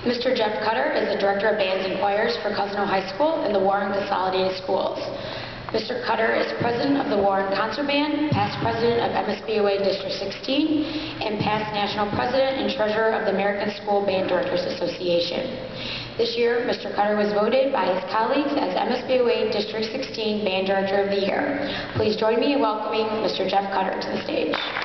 Mr. Jeff Cutter is the Director of Bands and Choirs for Cousino High School and the Warren Consolidated Schools. Mr. Cutter is President of the Warren Concert Band, past President of MSBOA District 16, and past National President and Treasurer of the American School Band Directors Association. This year, Mr. Cutter was voted by his colleagues as MSBOA District 16 Band Director of the Year. Please join me in welcoming Mr. Jeff Cutter to the stage.